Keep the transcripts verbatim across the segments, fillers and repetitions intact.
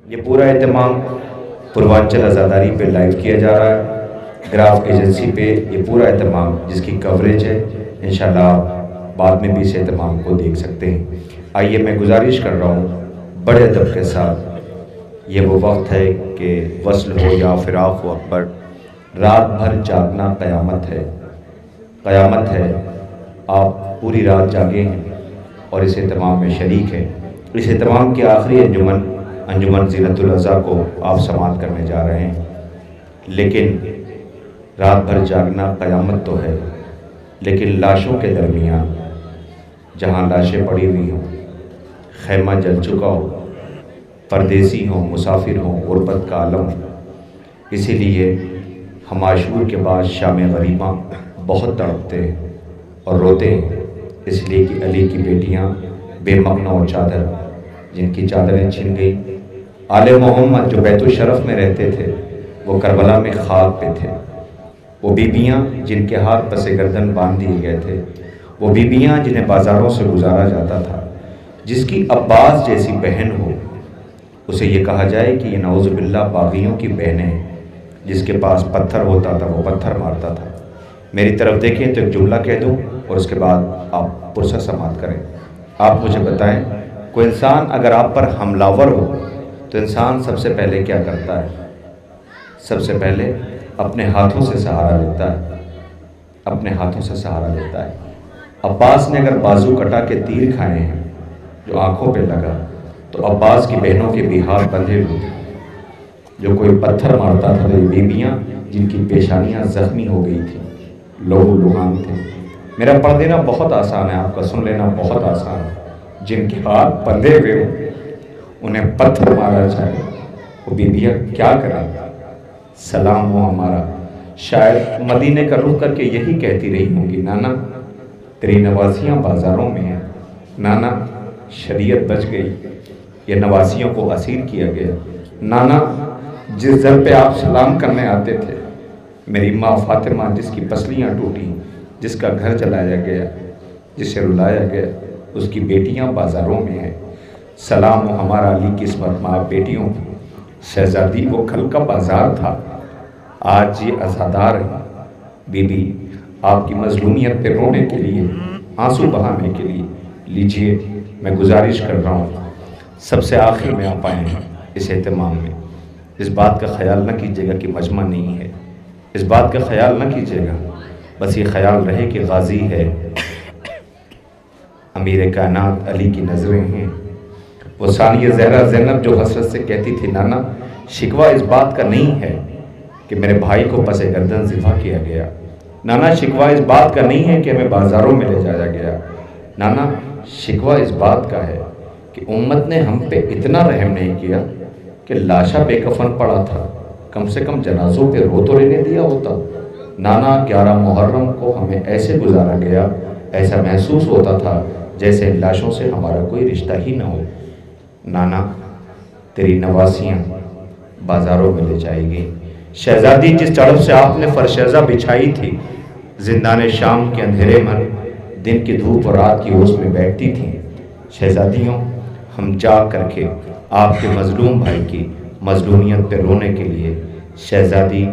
یہ پورا اہتمام پوروانچل عزاداری پہ لائیو کیا جا رہا ہے، گراف ایجنسی پہ یہ پورا اہتمام جس کی کوریج ہے، انشاءاللہ آپ بعد میں بھی اس اہتمام کو دیکھ سکتے ہیں۔ آئیے میں گزارش کر رہا ہوں بڑے ادب کے ساتھ، یہ وہ وقت ہے کہ وصل ہو یا فراق ہو اکبر، رات بھر جاگنا قیامت ہے، قیامت ہے۔ آپ پوری رات جاگے ہیں اور اس اہتمام میں شریک ہیں۔ اس اہتمام کی آخری انجمن انجمن زینت الاضحیٰ کو آپ سماعت کرنے جا رہے ہیں، لیکن رات بھر جاگنا قیامت تو ہے، لیکن لاشوں کے درمیان جہاں لاشیں پڑی ہوئی ہوں، خیمہ جل چکا ہو، پردیسی ہوں، مسافر ہوں، غربت کا عالم، اسی لیے ہم عاشور کے بعد شام غریباں بہت تڑپتے ہیں اور روتے ہیں، اس لیے کہ علی کی بیٹیاں بے مغنہ اور چادر، جن کی چادریں چھن گئی، آل محمد جو بیت الشرف میں رہتے تھے وہ کربلا میں خاک پہ تھے، وہ بیبیاں جن کے ہاتھ پس گردن باندھ دیے گئے تھے، وہ بیبیاں جنہیں بازاروں سے گزارا جاتا تھا، جس کی عباس جیسی بہن ہو اسے یہ کہا جائے کہ یہ نعوذ باللہ باغیوں کی بہنیں ہیں، جس کے پاس پتھر ہوتا تھا وہ پتھر مارتا تھا۔ میری طرف دیکھیں تو ایک جملہ کہہ دوں اور اس کے بعد آپ پرسہ سماعت کریں۔ آپ مجھے بتائیں، کوئی انسان اگر آپ پر حملہ ور ہو تو انسان سب سے پہلے کیا کرتا ہے؟ سب سے پہلے اپنے ہاتھوں سے سہارا لیتا ہے، اپنے ہاتھوں سے سہارا لیتا ہے۔ عباس نے اگر بازو کٹا کے تیر کھائے ہیں جو آنکھوں پہ لگا، تو عباس کی بہنوں کے بھی ہاتھ بندھے ہوئے تھے۔ جو کوئی پتھر مارتا تھا تو یہ بیبیاں جن کی پیشانیاں زخمی ہو گئی تھیں، لہو لہان تھے۔ میرا پڑھ دینا بہت آسان ہے، آپ کا سن لینا بہت آسان ہے۔ جن کے ہاتھ بندھے ہوئے ہوں، انہیں پتھر مارا جائے، وہ بیبیاں کیا کریں؟ سلام ہو ہمارا۔ شاید مدینے کا رخ کر کے یہی کہتی رہی ہوں گی، نانا تیری نوازیاں بازاروں میں ہیں، نانا شریعت بچ گئی، یہ نوازیوں کو اسیر کیا گیا، نانا جس در پہ آپ سلام کرنے آتے تھے، میری ماں فاطمہ جس کی پسلیاں ٹوٹی، جس کا گھر جلایا گیا، جسے رلایا گیا، اس کی بیٹیاں بازاروں میں ہیں۔ سلام ہو ہمارا علی کی عصمت ماں بیٹیوں کی، شہزادی وہ کل کا بازار تھا، آج یہ عزادار ہے۔ بی بی آپ کی مظلومیت پہ رونے کے لیے، آنسو بہانے کے لیے لیجئے میں گزارش کر رہا ہوں، سب سے آخر میں آپ آئے ہیں اس اہتمام میں۔ اس بات کا خیال نہ کیجیے گا کہ مجمع نہیں ہے، اس بات کا خیال نہ کیجیے گا، بس یہ خیال رہے کہ غازی ہے، امیر کائنات علی کی نظریں ہیں۔ وہ ثانیہ زہرہ زینب جو حسرت سے کہتی تھی، نانا شکوہ اس بات کا نہیں ہے کہ میرے بھائی کو پس گردن ذبح کیا گیا، نانا شکوہ اس بات کا نہیں ہے کہ ہمیں بازاروں میں لے جایا گیا، نانا شکوہ اس بات کا ہے کہ امت نے ہم پہ اتنا رحم نہیں کیا کہ لاشا بے کفن پڑا تھا، کم سے کم جنازوں پہ رو تو لینے دیا ہوتا۔ نانا گیارہ محرم کو ہمیں ایسے گزارا گیا، ایسا محسوس ہوتا تھا جیسے ان لاشوں سے ہمارا کوئی رشتہ ہی نہ ہو۔ نانا تیری نوازیاں بازاروں میں لے جائے گی، شہزادی جس چڑب سے آپ نے فرشیزہ بچھائی تھی، زندان شام کے اندھیرے میں دن کی دھوپ اور رات کی اوس میں بیٹھتی تھیں، شہزادیوں ہم جا کر کے آپ کے مظلوم بھائی کی مظلومیت پہ رونے کے لیے شہزادی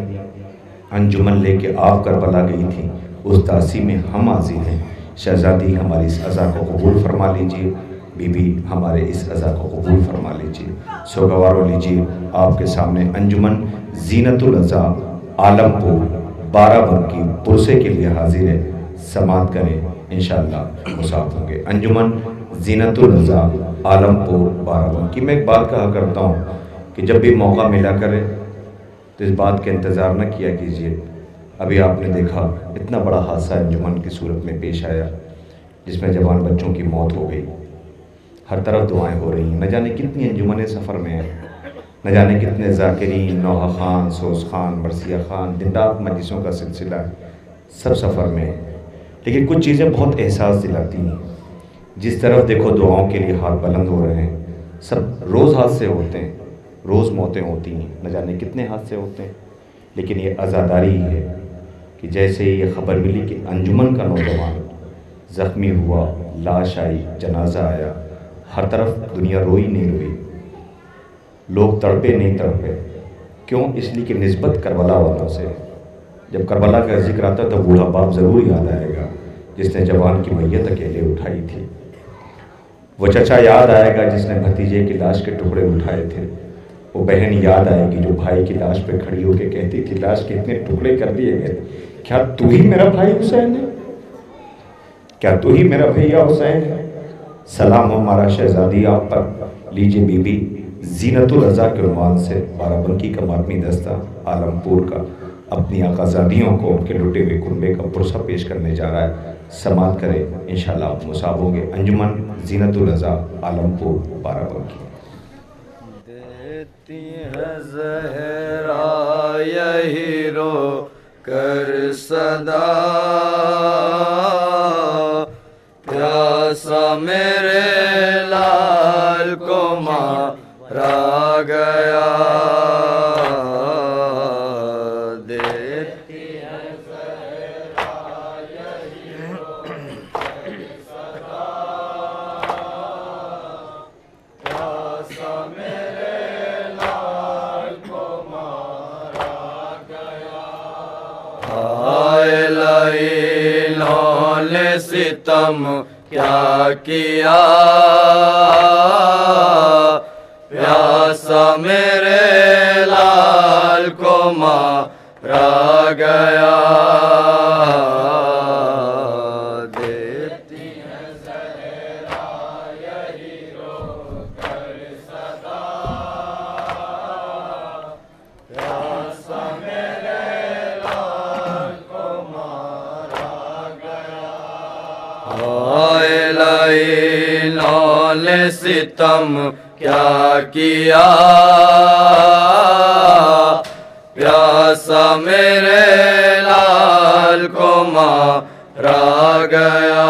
انجمن لے کے آپ کربلا گئی تھی، اس داسی میں ہم حاضر ہیں۔ شہزادی ہماری اس عزا کو قبول فرما لیجئے، بی بی ہمارے اس عزا کو قبول فرما لیجئے۔ سوگوارو لیجئے آپ کے سامنے انجمن زینت الاضحیٰ عالم پور بارہ بنکی پرسے کے لیے حاضر ہے، سماعت کریں، انشاءاللہ مساعد ہوں گے۔ انجمن زینت الاضحیٰ عالم پور بارہ بنکی۔ میں ایک بات کہا کرتا ہوں کہ جب بھی موقع ملا کرے تو اس بات کا انتظار نہ کیا کیجیے۔ ابھی آپ نے دیکھا اتنا بڑا حادثہ انجمن کی صورت میں پیش آیا جس میں جوان بچوں کی موت ہو گئی، ہر طرف دعائیں ہو رہی ہیں، نہ جانے کتنی انجمنیں سفر میں ہیں، نہ جانے کتنے ذاکرین، نوحہ خان، سوز خان، مرثیہ خان، دن رات مجلسوں کا سلسلہ ہے، سب سفر میں ہیں، لیکن کچھ چیزیں بہت احساس دلاتی ہیں۔ جس طرف دیکھو دعاؤں کے لیے ہاتھ بلند ہو رہے ہیں، سب روز حادثے ہوتے ہیں، روز موتیں ہوتی ہیں، نہ جانے کتنے حادثے ہوتے ہیں، لیکن یہ عزاداری ہی ہے کہ جیسے ہی یہ خبر ملی کہ انجمن کا نوجوان زخمی ہوا، لاش آئی، جنازہ آیا، ہر طرف دنیا روئی نہیں روئی، لوگ تڑپے نہیں تڑپے، کیوں؟ اس لیے کہ نسبت کربلا والوں سے۔ جب کربلا کا ذکر آتا تو بوڑھا باپ ضرور یاد آئے گا جس نے جوان کی میت اکیلے اٹھائی تھی، وہ چچا یاد آئے گا جس نے بھتیجے کی لاش کے ٹکڑے اٹھائے تھے، وہ بہن یاد آئے گی جو بھائی کی لاش پہ کھڑی ہو کے کہتی تھی لاش کے اتنے ٹکڑے کر دیے گئے، کیا تو ہی میرا بھائی حسین ہے؟ کیا تو ہی میرا بھیا حسین ہے؟ سلام ہو ہمارا شہزادی آپ پر، لیجئے بی بی زینت الرضا کے عنوان سے بارہ بنکی کا ماتمی دستہ عالم پور کا اپنی آقازادیوں کو ان کے لٹے ہوئے کنبے کا پرسہ پیش کرنے جا رہا ہے۔ سماعت کرے، انشاءاللہ آپ مصاب ہوں گے۔ انجمن زینت الرضا عالم پور بارہ بنکی۔ دیتی ہے زہرا یہی رو کر صدا، پیاسا میرے لال کو مارا گیا، دیتی ہے زہرا یہی رو کر صدا، پیاسا میرے لال کو مارا گیا، ہائے لائلوں نے ستم کیا کیا، پیاسا میرے لال کو مارا گیا، دیتی ہے زہرا یہی رو کر صدا، پیاسا میرے لال کو مارا گیا، ہائے لائلوں نے ستم کیا کیا، پیاسا میرے لال کو مارا گیا،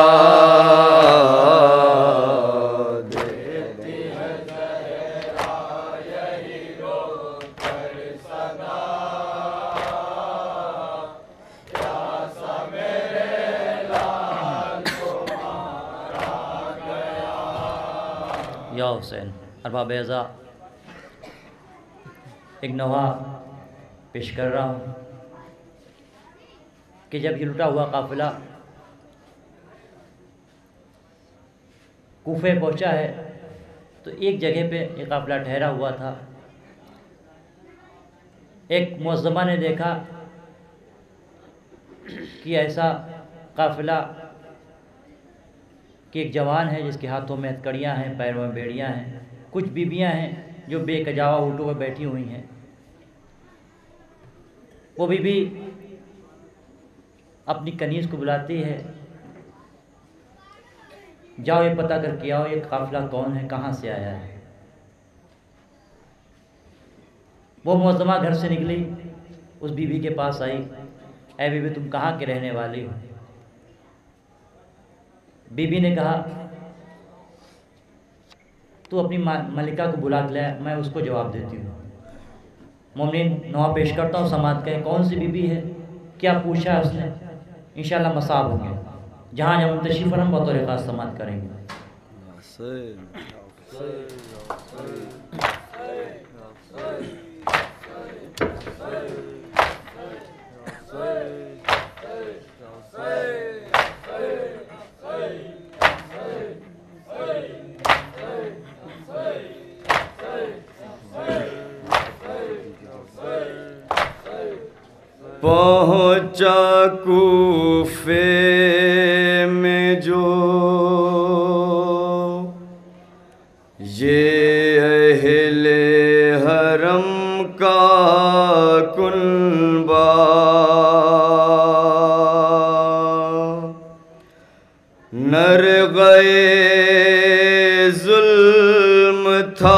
دیتی ہے زہرا یہی رو کر صدا، پیاسا میرے لال کو مارا گیا۔ یا حسین، ارباب اعزاء، ایک نوحہ پیش کر رہا ہوں کہ جب یہ لٹا ہوا قافلہ کوفے پہنچا ہے تو ایک جگہ پہ یہ قافلہ ٹھہرا ہوا تھا۔ ایک معظمہ نے دیکھا کہ ایسا قافلہ کہ ایک جوان ہے جس کے ہاتھوں میں ہتھکڑیاں ہیں، پیروں میں بیڑیاں ہیں، کچھ بیویاں ہیں جو بے کجاوا اونٹوں پہ بیٹھی ہوئی ہیں، وہ بی بی اپنی کنیز کو بلاتی ہے، جاؤ یہ پتہ کر کے آؤ یہ قافلہ کون ہے، کہاں سے آیا ہے۔ وہ معظمہ گھر سے نکلی، اس بی بی کے پاس آئی، اے بی بی تم کہاں کے رہنے والی ہو؟ بی بی نے کہا تو اپنی ملکہ کو بلا کے لے، میں اس کو جواب دیتی ہوں۔ مومنین، نوحہ پیش کرتا ہوں، سماعت کریں، کون سی بی بی ہے، کیا پوچھا ہے اس نے؟ انشاءاللہ مصاب ہوں گے، جہاں جہاں منتشر ہم بطور خاص سماعت کریں گے۔ پہنچا کوفے میں جو یہ اہل حرم کا کنبہ، نرغے ظلم تھا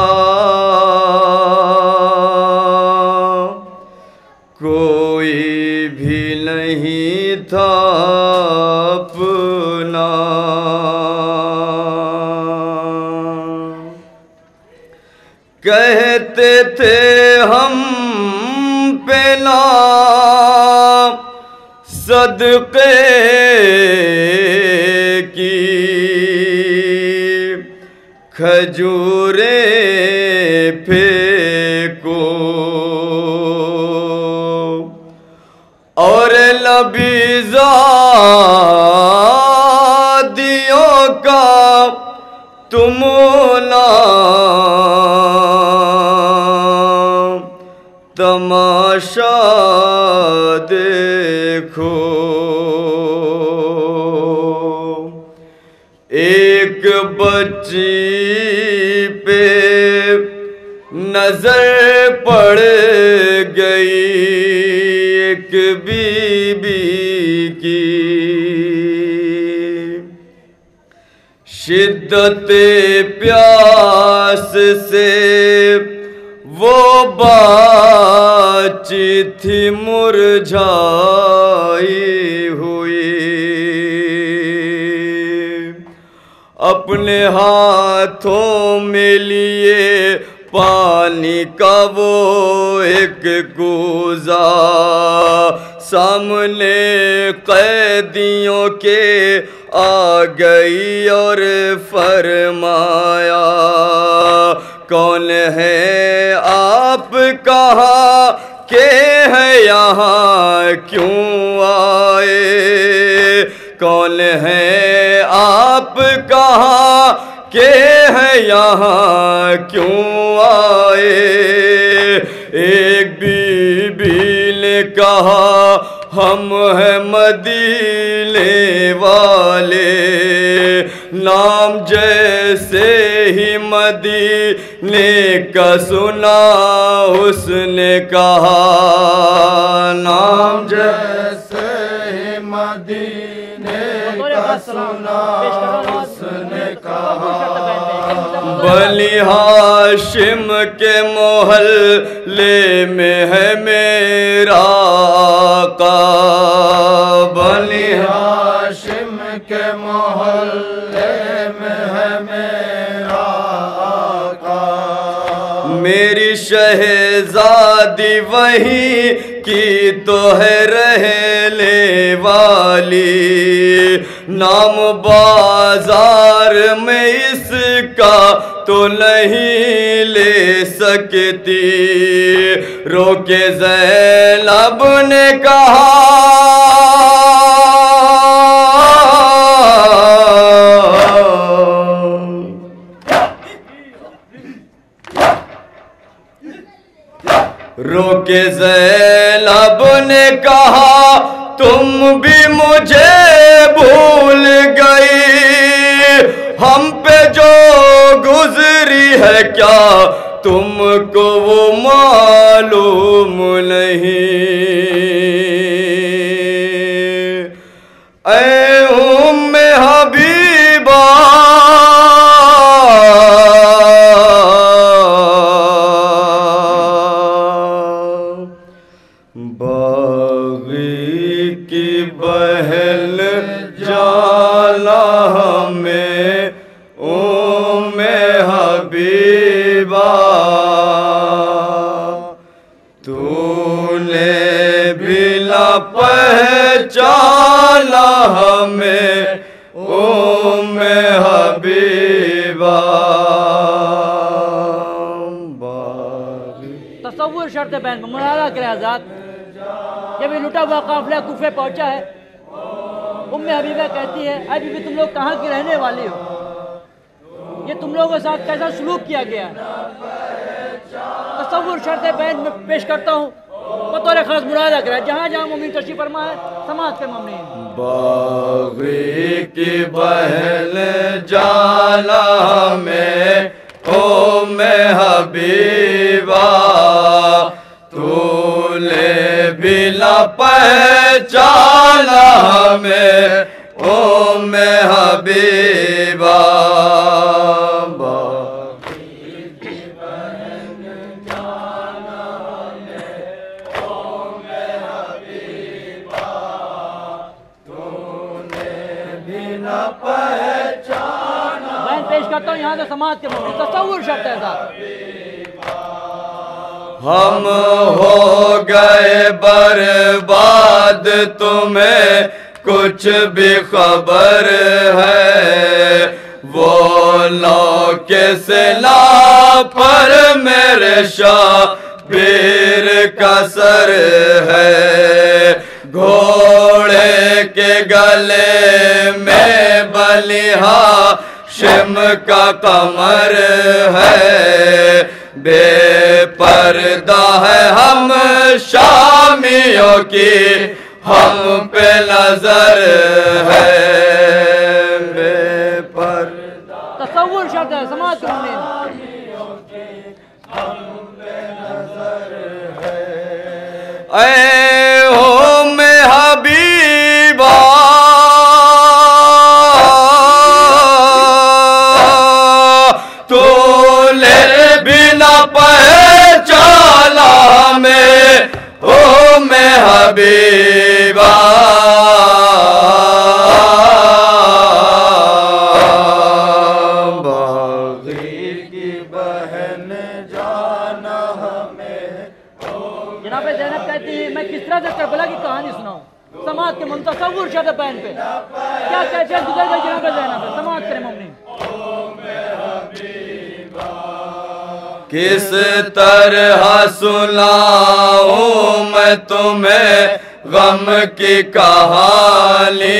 کوئی بھی نہیں تھا اپنا، کہتے تھے ہم پہ لا صدقے کی کھجوریں پھر بیزادیوں کا تم نام تماشا دیکھو، ایک بچی پہ نظر پڑ گئی ایک بی بی کی، شدت پیاس سے وہ بچی تھی مرجھائی ہوئی، اپنے ہاتھوں میں لیے پانی کا وہ ایک کوزہ، سامنے قیدیوں کے آ گئی اور فرمایا کون ہے آپ کہاں کے ہیں یہاں کیوں آئے، کون ہے آپ کہاں کے ہیں یہاں کیوں آئے، ایک بی بی نے کہا ہم ہیں مدینے والے، نام جیسے ہی مدینے کا سنا اس نے کہا، نام جیسے ہی مدینے کا سنا اس نے کہا، بنی ہاشم کے محلے میں ہے میرا آقا، بنی ہاشم کے محلے میں ہے میرا آقا، میری شہزادی وہیں کی تو ہے رہنے والی، نام بازار میں اس کا تو نہیں لے سکتی، رو کے زینب نے کہا رو کے زینب نے کہا تم بھی مجھے بھول گئی، ہم پہ جو گزری ہے کیا تم کو وہ معلوم نہیں، اے ام حبیبہ باغی کی بہن جانا ہمیں ام حبیبہ، تو نے بلا پہچانا ہمیں ام حبیبہ، تصور شرط بین منارہ کرے آزاد، جب یہ لٹا ہوا قافلہ کوفے پہنچا ہے، ام حبیبہ کہتی ہے اے بی بی تم لوگ کہاں کی رہنے والے ہو، یہ تم لوگوں کے ساتھ کیسا سلوک کیا گیا ہے، تصور شرط بین میں پیش کرتا ہوں بطور خاص منادہ کرے، جہاں جہاں مومن تشریف فرما ہے سماعت کے مومنین، باغی کی بہن جانا ہمیں ام حبیبہ، تو نے بلا پہچانا ہمیں ام حبیبہ، پیش کرتا ہوں یہاں سے سماعت کے مومنین، تصور شرط ہے صاحب، ہم ہو گئے برباد تمہیں کچھ بھی خبر ہے، وہ نو کے سلا پر میرے شبیر کا سر ہے، گھوڑ के गले में बलिहा शिम का कमर है, बे पर्दा है हम शामियों की हम पे नजर है, बे पर्दा तसव्वुर शब्द है समाज के मामले ऐ हो में हबीबा तूने बिना पहचाना में हो में हबीबा बागी की बहन जाना हमें। जनाब ज़ैनब कहती है मैं किस तरह से करबला की कहानी सुनाऊं समाज के मुतसव्विर शब्द बैन पे क्या कैफियत गुजर गई जनाब ज़ैनब समाज के मोमिन। किस तरह सुनाऊं मैं तुम्हें गम की कहानी,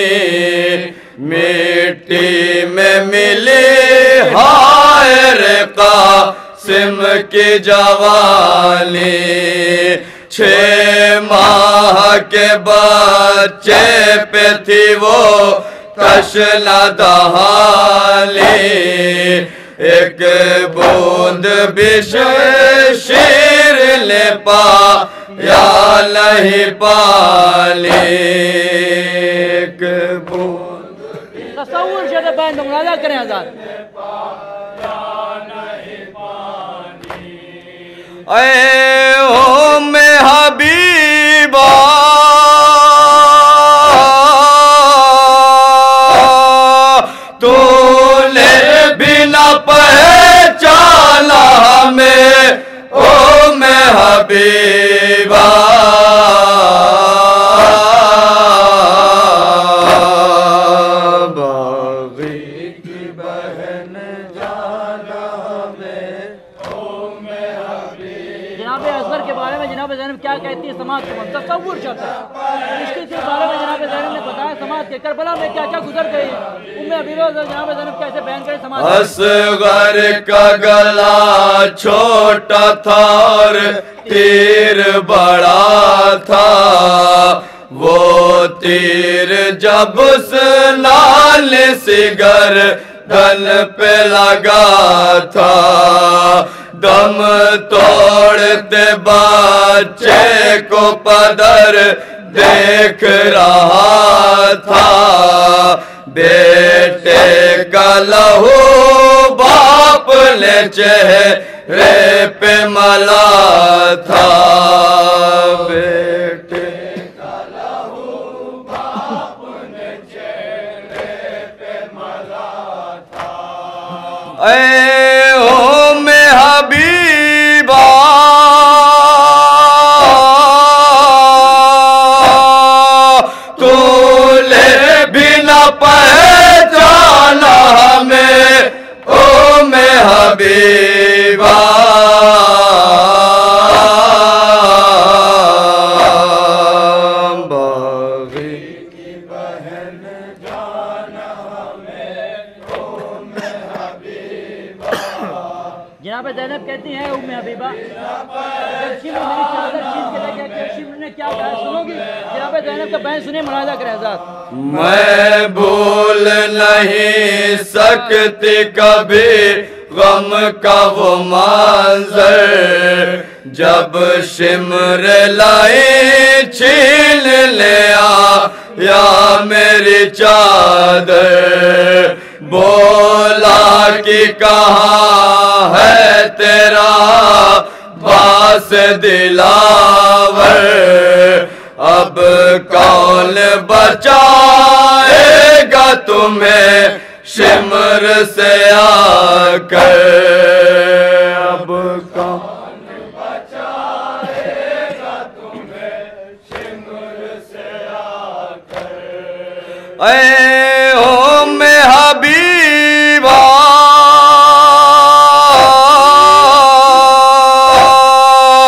मिट्टी में मिली हाय रे कासिम की जवानी, छह माह के बच्चे पे थी वो तशना दहाली, एक बूंद भी शीर ले पा या नहीं पाली, एक बूंद तसव्वुर शब्द बैन तो मुलाजा करें आजाद। ऐ ओ में हबीबा तूने बिना पहचाना हमें ओ में हबीबा बागी की बहन जाना हमें ओ में हबीबा। जनाब असगर के बारे में जनाब ज़ैनब क्या कहती है समाज के तसव्वुर शब्द है इसके के बारे में जनाब ज़ैनब ने बताया समाज के करबला में क्या क्या गुजर गई उम्मे हबीबा जनाब ज़ैनब कैसे बयान करें समाज। असगर का गला छोटा था और तीर बड़ा था, वो तीर जब उस लाल सिगर गन पे लगा था, दम तोड़ते बच्चे को पदर देख रहा था, बेटे का लहू बाप ने चेहरे पे मला था, बेटे का लहू बाप ने चेहरे पे मला था। ऐ ओ में हबीबा तूने बिना पहचाना हमें ओ में हबीबा बागी की बहन जाना हमें ओ में हबीबा। जनाब ज़ैनब कहती हैं उम्मे हबीबा जब शिम्र मेरी चादर छीन के ले गया शिम्र ने क्या कहा सुनोगी जनाब ज़ैनब का बयान सुने मुलाजा करें आजाद। मैं भूल नहीं सकती कभी गम का वो मंजर, जब शिम्र लाई छीन ले आ या मेरी चादर, बोला कि कहाँ है तेरा बास दिलावर, अब कौन बचाएगा तुम्हें शिम्र से आकर, अब कौन बचाएगा तुम्हें शिम्र से आकर। ऐ ओ में हबीबा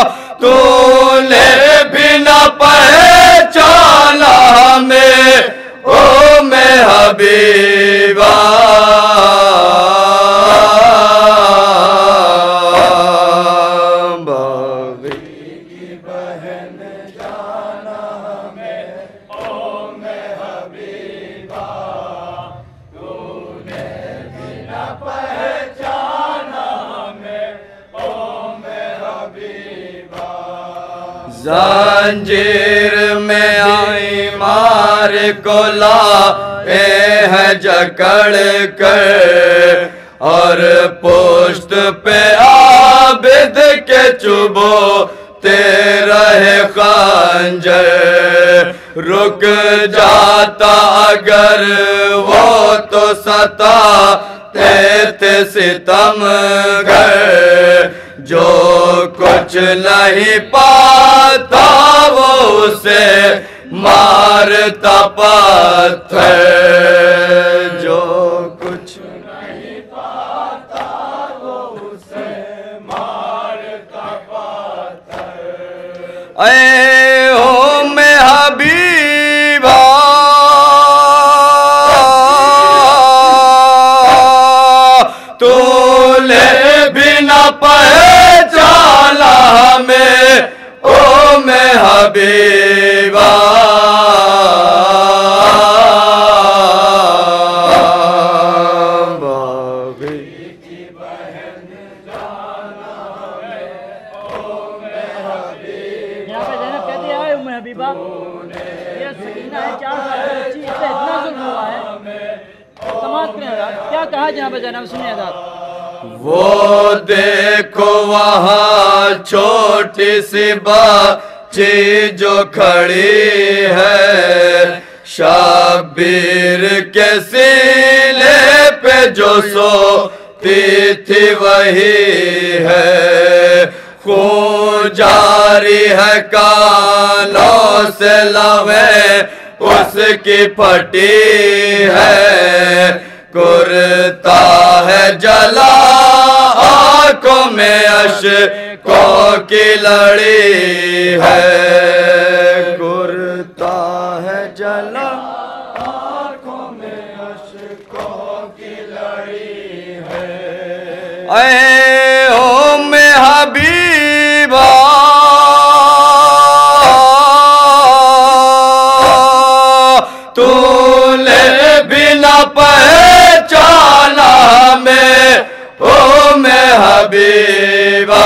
तूने बिना पहचाना हमें زنجیر میں آئی مار کو لائے ہے جکڑ کر اور پشت پہ عابد کے چبوتے رہے خنجر رک جاتا اگر وہ تو ستاتے تھے ستم گر جو کچھ نہیں پاتا وہ اسے مارتا پتھر جو کچھ نہیں پاتا وہ اسے مارتا پتھر اے ام حبیبہ تو لے بھی نہ پہچانا ہمیں ام حبیبہ کیا کہا جناب زینب سنیے حضرات وہ دیکھو وہاں چھوٹی سی بچی جو کھڑی ہے شبیر کے سینے پہ جو سوتی تھی وہی ہے خون جاری ہے کانوں سے لوے اس کی پھٹی ہے کرتا ہے جلا آنکھوں میں اشکوں کی لڑی ہے کرتا ہے جلا آنکھوں میں اشکوں کی لڑی ہے اے ام حبیبہ تو لے بھی نہ پہچانا ہمیں ام حبیبہ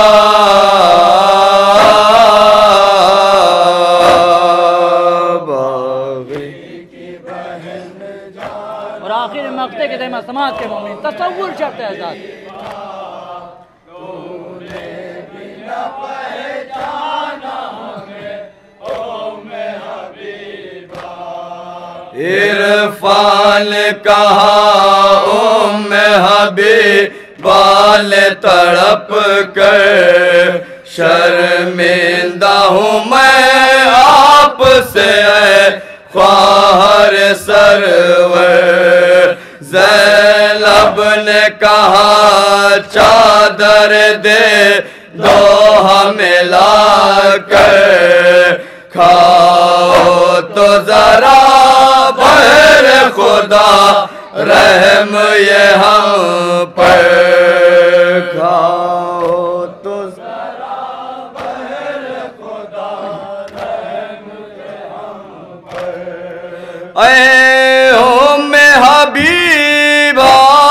اور آخر مقطع کے ذمہ سماعت کے مومن تصور شرط ہے ذات عرفان کہا ام حبیبہ نے تڑپ کر شرمندہ ہوں میں آپ سے اے خواہر سرور زینب نے کہا چادر دے دو ہمیں لا کر کھاؤ تو ذرا بہر خدا رحم یہ ہم پر کھاؤ تو ذرا بہر خدا رحم یہ ہم پر اے ام حبیبہ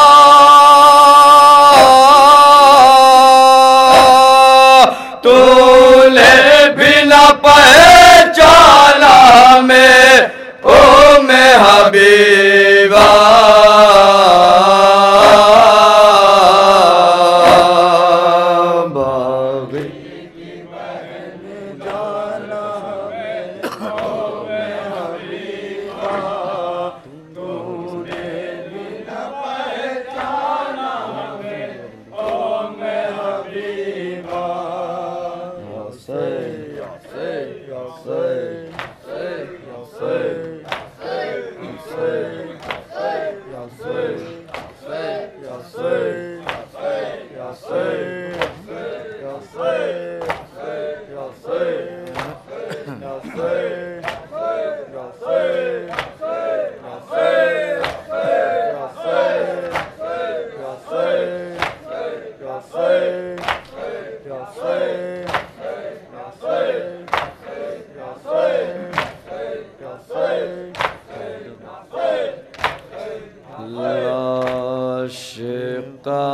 تو لے بھی نہ پہچانا ہمیں ام حبیبہ باغی کی بہن جانا ہمیں ام حبیبہ تو لے بھی نہ پہچانا ہمیں ام حبیبہ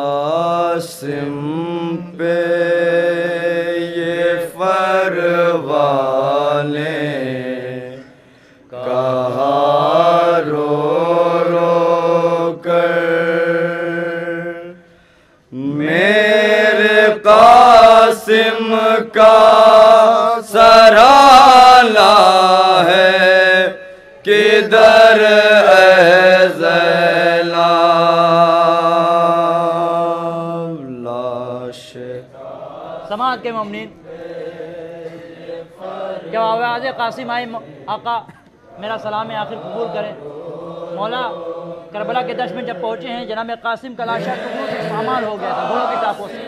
قاسم پہ یہ فروا का सराहना है किधर है ज़ैनब लाश समाज के मोमिनीन जब आवाज़ कासिम आई आका मेरा सलाम आखिर कबूल करें। मौला करबला के दश में जब पहुँचे हैं जनाब कासिम का लाशा टुकड़ों से सामान हो गया था घोड़ों की टापों से।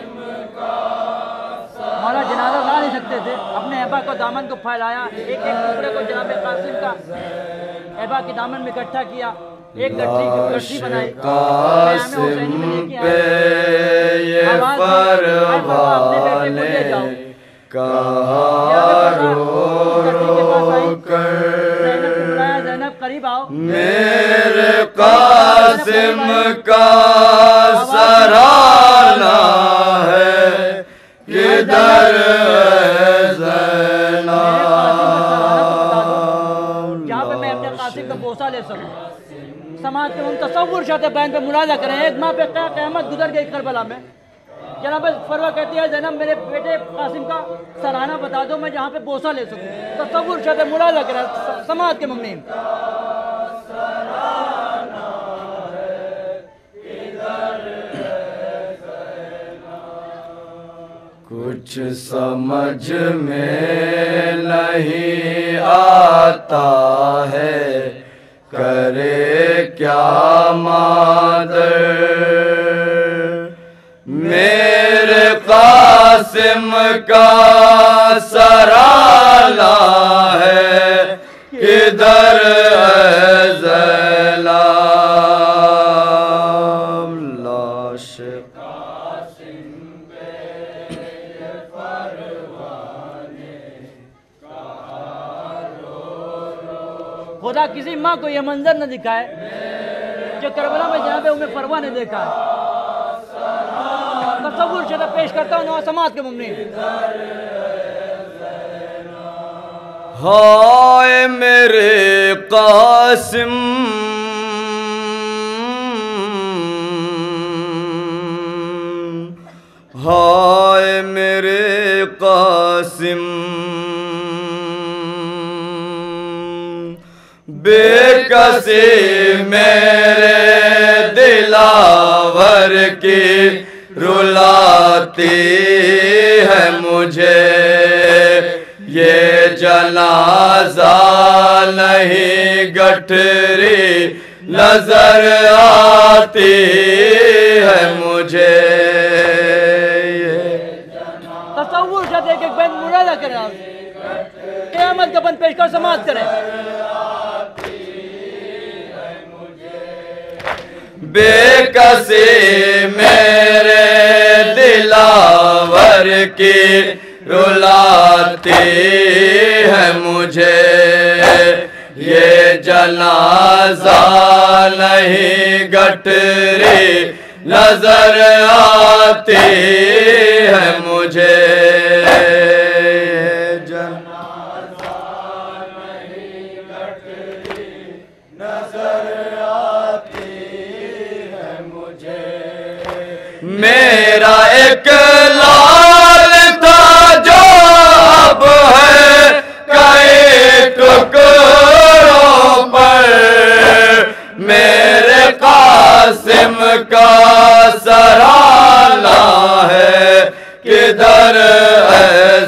मौला जनाजा ला नहीं सकते थे, अपने अहबा को दामन को फैलाया, एक एक टुकड़े को जनाब कासिम का अहबा के दामन में इकट्ठा किया, एक गठरी गठरी बनाई, कासिम पे ये परवाने कहा रो कर ज़ैनब करीब आओ, मेरे कासिम का सराहना है किधर है ज़ैनब जहाँ पे मैं अपने कासिम का बोसा ले सकूं। समाज के हम तसव्वुर शाते बैन पे मुलाजा करें। एक माँ पे क्या क़यामत गुजर गई करबला में, जनाब फरवा कहती है ज़ैनब मेरे बेटे कासिम का सराहना बता दो मैं जहाँ पे बोसा ले सकूं। तसव्वुर शाते मुलाजा करें समाज के मुमनीन। कुछ समझ में नहीं आता है करे क्या मादर, मेरे कासिम का सराहना है किधर है ज़ैनब लाश खुदा किसी माँ को यह मंजर न दिखाए जो करबला में जहाँ पे उम्मे फरवा ने देखा है। तसव्वुर शुदा पेश करता हूँ नवा समाज के मुमनीन। हाय मेरे कासिम हाय मेरे कासिम बेकसी मेरे दिलावर की रुलाती है मुझे, ये जनाजा नहीं गठरी नजर आती है मुझे। तसव्वुर शायद एक एक बंद मुरादा करें, क़यामत का बंद पेश कर समाज करें। बेकसी मेरे दिलावर की रुलाती है मुझे, ये जनाजा नहीं गठरी नजर आती है मुझे। मेरा एक लाल था जो अब है कई टुकड़ों पर, मेरे कासिम का सराहना है किधर है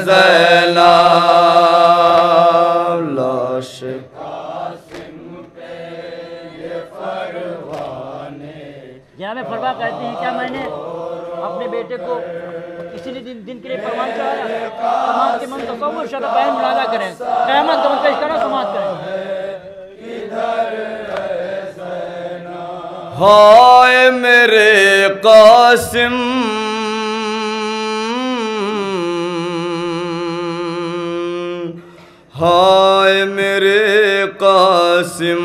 ज़ैनब लाश जनाब फरवा कहते हैं क्या मैंने अपने बेटे को किसी ने दिन दिन के लिए परवान चढ़ाया। समाज के मन तसव्वुर शायद बयान मुलाजा करें, क़यामत का पेश करो समाज करें। हाय मेरे कासिम हाय मेरे कासिम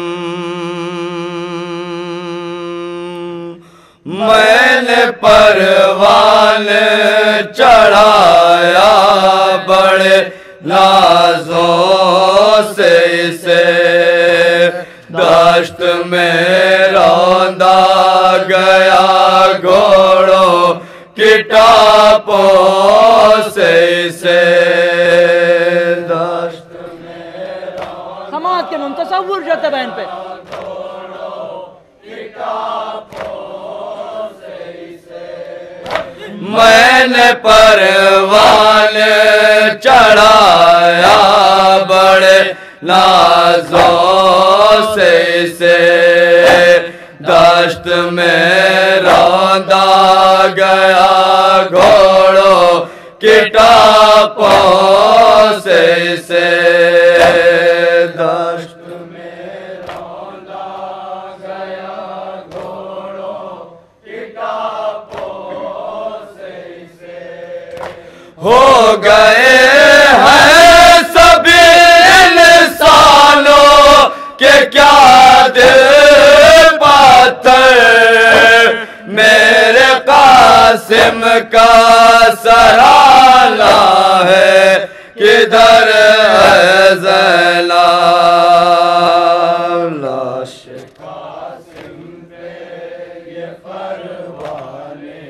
मैंने परवान चढ़ाया बड़े नाजों से इसे, दश्त में रौंदा गया घोड़ों किताबों से इसे दश्त समाज के मुंतसव्वुर जाते बहन पे मैंने परवान चढ़ाया बड़े नाजों से इसे दश्त में रौंदा गया घोड़ों की टापों से इसे दश्त हो गए हैं सभी इंसानों के क्या दिल पाथर मेरे कासिम का सराहना है किधर है ज़ैनब लाश कासिम पे ये परवाने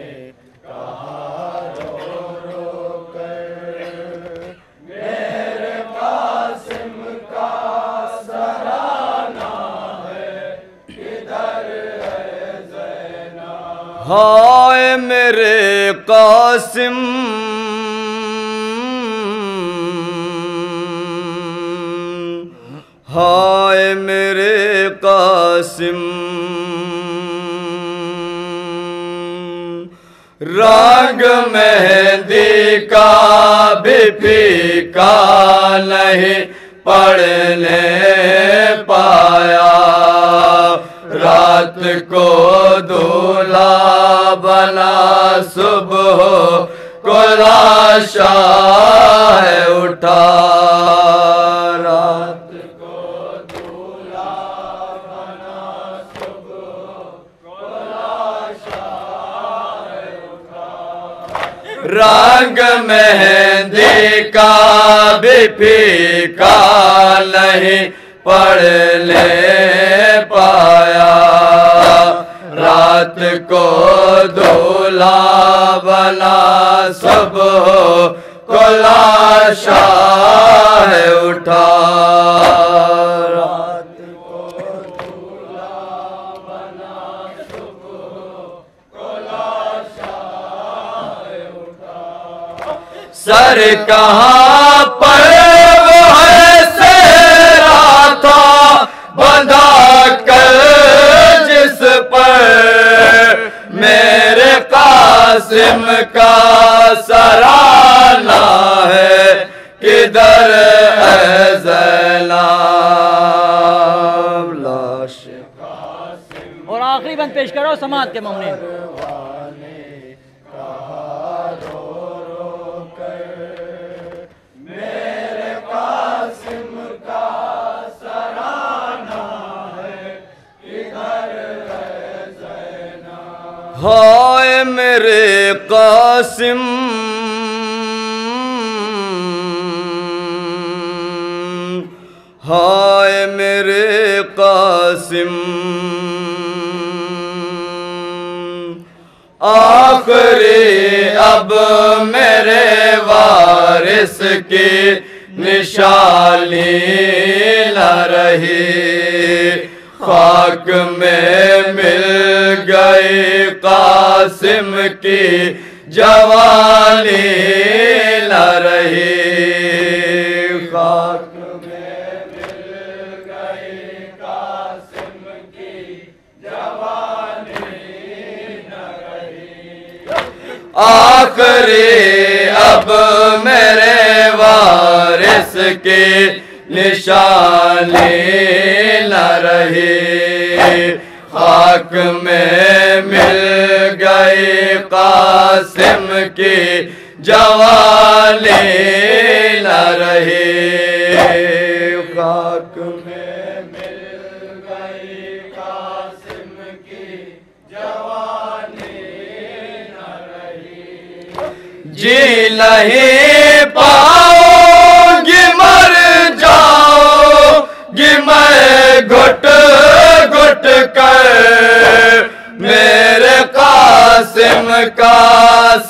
हाय मेरे कासिम हाय मेरे कासिम रंग मेहंदी का भी फीका नहीं पढ़ने पाया रात को दूल्हा बना सुबह को लाशा है उठा रात को दूल्हा बना सुबह को लाशा है उठा रंग मेहंदी का भी फीका नहीं पढ़ने पाया रात को दूल्हा बना सुबह को लाशा है उठा रात को दूल्हा बना सुबह को लाशा है उठा सर कहाँ पर वो है बंधा कर जिस पर मेरे कासिम का सराहना है किधर है ज़ैनब लाश कासिम और आखिरी बंद पेश करो समाज के मोमिन हाय मेरे कासिम हाय मेरे कासिम आखिरी अब मेरे वारिस की निशानी न रही खाक में मिल गई कासिम की जवानी न रही खाक में मिल गई कासिम की जवानी न रही आखिरी अब मेरे वारिस की निशानी न रही खाक में मिल गई कासिम की जवानी न रही खाक में मिल गई कासिम की जवानी न रही जी नहीं पाऊंगी मर जाऊंगी मैं घुट घुट कर मेरे कासिम का